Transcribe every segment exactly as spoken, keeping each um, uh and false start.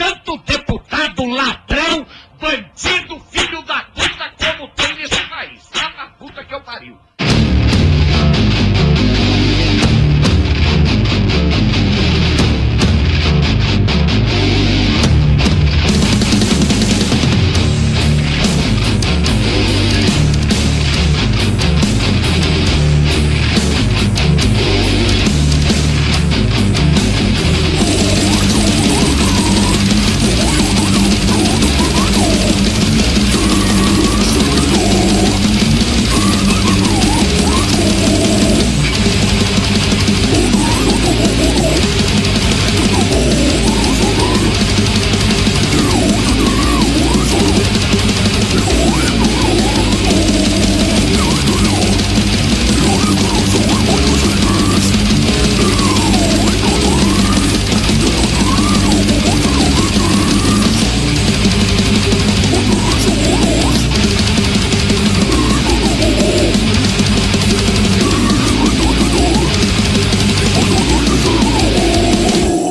tanto deputado ladrão, bandido, filho da puta como tem nesse país. Tá na puta que eu pariu.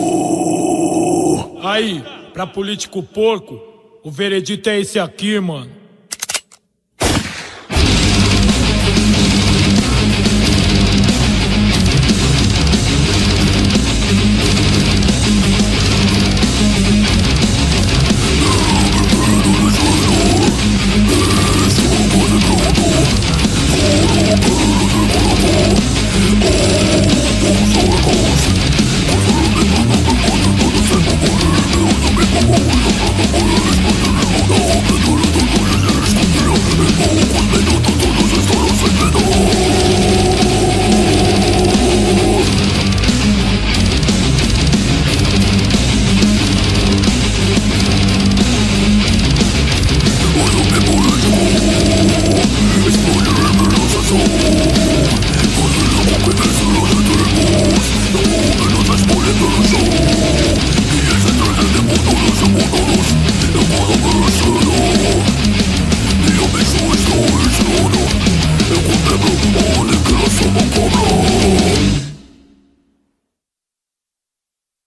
Aí, pra político porco, o veredito é esse aqui, mano.